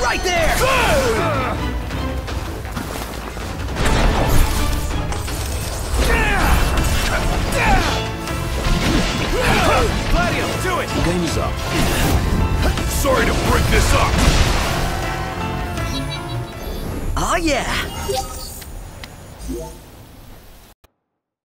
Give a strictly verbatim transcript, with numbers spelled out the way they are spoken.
Right there! Gladio, do it! Game is up. Sorry to break this up! Oh yeah!